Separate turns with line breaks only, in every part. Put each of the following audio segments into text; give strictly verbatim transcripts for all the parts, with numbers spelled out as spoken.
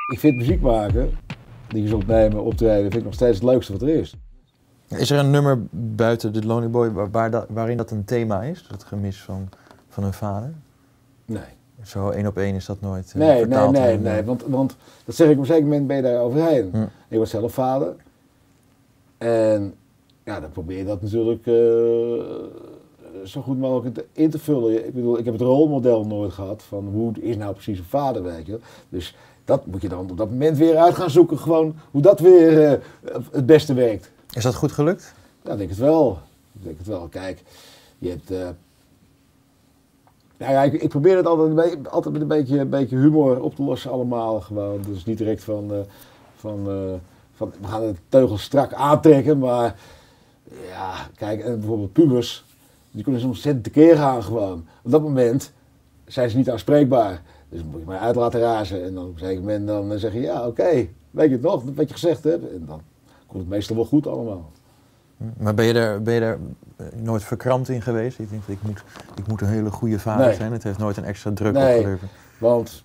Ik vind muziek maken, liedjes opnemen, optreden, vind ik nog steeds het leukste wat er is.
Is er een nummer buiten The Lonely Boy waar, waar dat, waarin dat een thema is? Het gemis van, van een vader?
Nee.
Zo één op één is dat nooit uh,
Nee,
vertaald?
nee, nee,
en,
nee. Want, want dat zeg ik op een zeker moment ben je daar overheen.
Hm.
Ik word zelf vader. En ja, dan probeer je dat natuurlijk uh, zo goed mogelijk in te vullen. Ik bedoel, ik heb het rolmodel nooit gehad van hoe is nou precies een vader, weet je. Dus dat moet je dan op dat moment weer uit gaan zoeken, gewoon hoe dat weer uh, het beste werkt.
Is dat goed gelukt?
Ja, ik denk het wel. Ik denk het wel. Kijk, je hebt... Uh, nou ja, ik, ik probeer het altijd, een beetje, altijd met een beetje, een beetje humor op te lossen allemaal gewoon. Dus niet direct van, uh, van, uh, van we gaan de teugels strak aantrekken, maar ja, kijk, en bijvoorbeeld pubers, die kunnen soms ontzettend tekeer gaan gewoon. Op dat moment zijn ze niet aanspreekbaar. Dus dan moet je maar uit laten razen en dan op een zeker moment dan zeg je, ja oké, okay, weet je het nog, wat je gezegd hebt? En dan komt het meestal wel goed allemaal.
Maar ben je er, ben je er nooit verkrampt in geweest? Ik denk, ik moet, ik moet een hele goede vader
nee.
zijn. Het heeft nooit een extra druk
nee,
opgeleverd.
Want,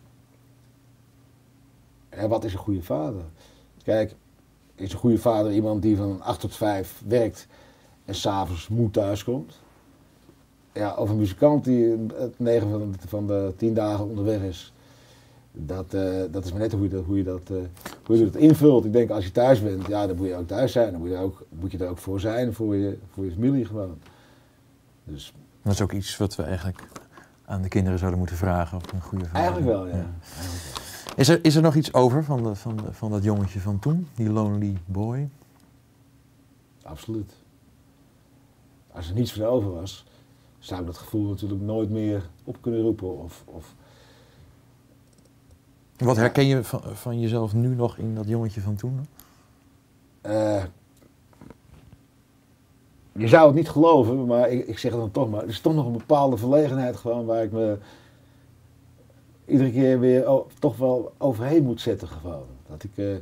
ja, wat is een goede vader? Kijk, is een goede vader iemand die van acht tot vijf werkt en s'avonds moe thuis komt? Ja, of een muzikant die negen van de, van de tien dagen onderweg is. Dat, uh, dat is maar net hoe je dat, hoe je dat, uh, hoe je dat invult. Ik denk, als je thuis bent, ja, dan moet je ook thuis zijn. Dan moet je, ook, moet je er ook voor zijn, voor je, voor je familie gewoon. Dus,
dat is ook iets wat we eigenlijk aan de kinderen zouden moeten vragen. Of een goede vader.
Eigenlijk wel, ja.
ja.
Eigenlijk wel.
Is, er, is er nog iets over van, de, van, de, van dat jongetje van toen? Die Lonely Boy?
Absoluut. Als er niets van over was, zou ik dat gevoel natuurlijk nooit meer op kunnen roepen. Of, of
Wat herken je van, van jezelf nu nog in dat jongetje van toen?
Uh, je zou het niet geloven, maar ik, ik zeg het dan toch maar. Er is toch nog een bepaalde verlegenheid gewoon waar ik me iedere keer weer oh, toch wel overheen moet zetten gewoon. Dat ik, uh,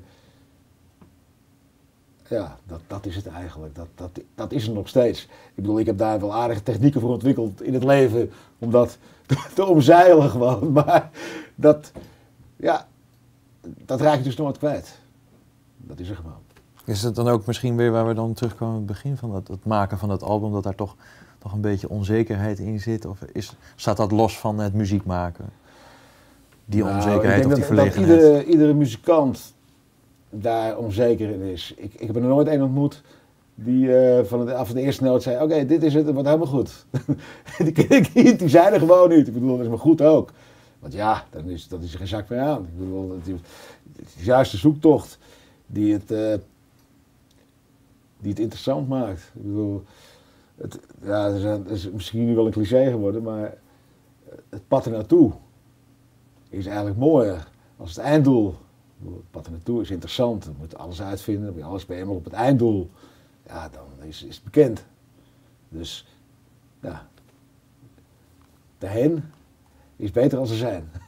ja, dat, dat is het eigenlijk. Dat, dat, dat is er nog steeds. Ik bedoel, ik heb daar wel aardige technieken voor ontwikkeld in het leven om dat te omzeilen gewoon. Maar dat... Ja, dat raak je dus nooit kwijt. Dat is er gewoon.
Is het dan ook misschien weer waar we dan terugkomen aan het begin van dat, het maken van dat album, dat daar toch, toch een beetje onzekerheid in zit? Of is, staat dat los van het muziek maken? Die nou, onzekerheid of die
dat,
verlegenheid?
Dat iedere, iedere muzikant daar onzeker in is. Ik, ik heb er nooit één ontmoet die uh, van het, af de eerste noot zei, oké, okay, dit is het, het wordt helemaal goed. die ken ik niet, die zijn er gewoon niet. Ik bedoel, dat is maar goed ook. Want ja, dan is, dat is er geen zak meer aan. Ik bedoel, het is, het is juist de zoektocht die het, uh, die het interessant maakt. Ik bedoel, het, ja, het is, een, het is misschien nu wel een cliché geworden, maar het pad er naartoe is eigenlijk mooier als het einddoel. Bedoel, het pad er naartoe is interessant, je moet alles uitvinden, dan moet je alles bij helemaal op het einddoel. Ja, dan is, is het bekend. Dus, ja, daarheen is beter als er zijn.